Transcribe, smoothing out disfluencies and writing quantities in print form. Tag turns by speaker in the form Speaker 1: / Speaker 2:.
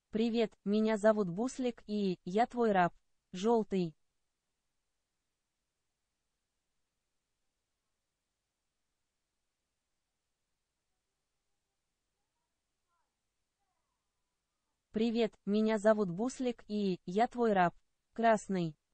Speaker 1: Привет, меня зовут Буслик и я твой раб. Желтый. Привет, меня зовут Буслик и я твой раб. Красный.